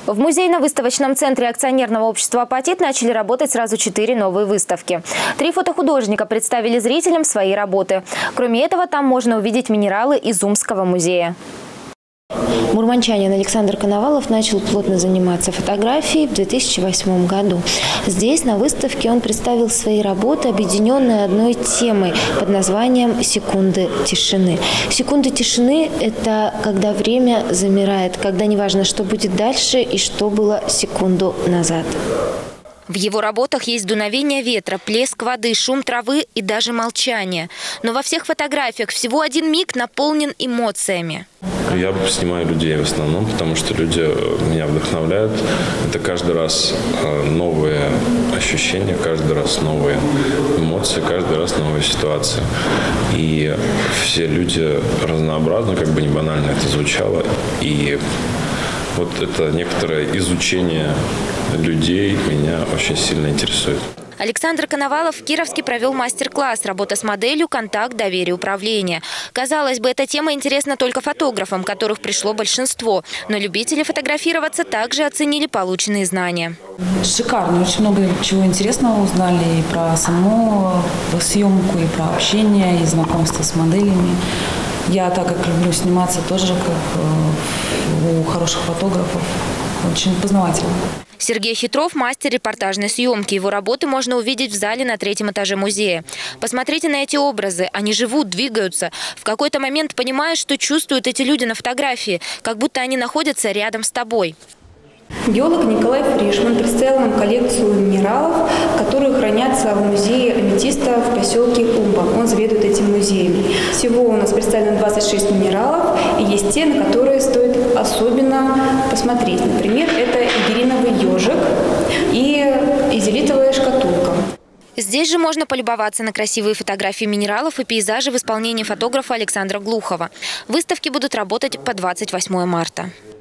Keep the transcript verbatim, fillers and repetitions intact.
В музейно-выставочном центре акционерного общества «Апатит» начали работать сразу четыре новые выставки. Три фотохудожника представили зрителям свои работы. Кроме этого, там можно увидеть минералы из Умского музея. Мурманчанин Александр Коновалов начал плотно заниматься фотографией в две тысячи восьмом году. Здесь, на выставке, он представил свои работы, объединенные одной темой под названием «Секунды тишины». Секунды тишины – это когда время замирает, когда неважно, что будет дальше и что было секунду назад. В его работах есть дуновение ветра, плеск воды, шум травы и даже молчание. Но во всех фотографиях всего один миг наполнен эмоциями. Я снимаю людей в основном, потому что люди меня вдохновляют. Это каждый раз новые ощущения, каждый раз новые эмоции, каждый раз новая ситуация. И все люди разнообразны, как бы не банально это звучало. И вот это некоторое изучение людей меня очень сильно интересует. Александр Коновалов в Кировске провел мастер-класс «Работа с моделью. Контакт. Доверие. Управление». Казалось бы, эта тема интересна только фотографам, которых пришло большинство. Но любители фотографироваться также оценили полученные знания. Шикарно. Очень много чего интересного узнали и про саму съемку, и про общение, и знакомство с моделями. Я, так как люблю сниматься, тоже как у хороших фотографов. Очень познавательно. Сергей Хитров – мастер репортажной съемки. Его работы можно увидеть в зале на третьем этаже музея. Посмотрите на эти образы. Они живут, двигаются. В какой-то момент понимаешь, что чувствуют эти люди на фотографии, как будто они находятся рядом с тобой. Геолог Николай Фришман представил нам коллекцию минералов, которые хранятся в музее аметиста в поселке Умба. Он заведует этим музеем. Всего у нас представлено двадцать шесть минералов, и есть те, на которые стоит особенно посмотреть. Например, это игериновый ежик и изелитовая шкатулка. Здесь же можно полюбоваться на красивые фотографии минералов и пейзажи в исполнении фотографа Александра Глухова. Выставки будут работать по двадцать восьмое марта.